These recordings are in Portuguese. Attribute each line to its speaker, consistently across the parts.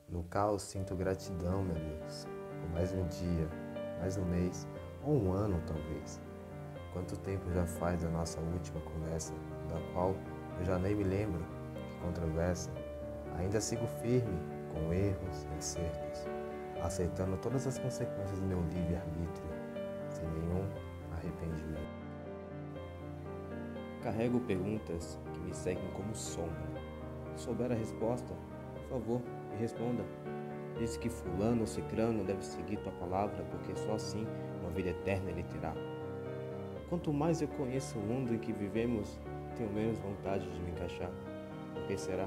Speaker 1: No caos sinto gratidão, meu Deus, por mais um dia, mais um mês, ou um ano talvez. Quanto tempo já faz da nossa última conversa, da qual eu já nem me lembro, que controversa. Ainda sigo firme, com erros e acertos, aceitando todas as consequências do meu livre-arbítrio, sem nenhum arrependimento.
Speaker 2: Carrego perguntas que me seguem como sombra. Se souber a resposta, por favor, me responda. Diz que fulano ou cicrano deve seguir tua palavra, porque só assim uma vida eterna ele terá. Quanto mais eu conheço o mundo em que vivemos, tenho menos vontade de me encaixar. Por que será?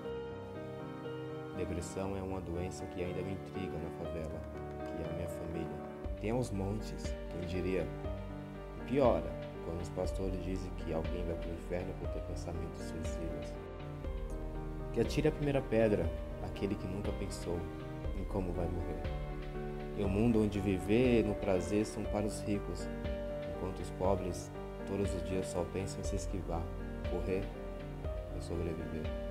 Speaker 2: Depressão é uma doença que ainda me intriga na favela, que é a minha família. Tem aos montes, quem diria. Piora quando os pastores dizem que alguém vai para o inferno por ter pensamentos suicidas. Que atire a primeira pedra, aquele que nunca pensou em como vai morrer. Em um mundo onde viver no prazer são para os ricos, enquanto os pobres todos os dias só pensam em se esquivar, correr ou sobreviver.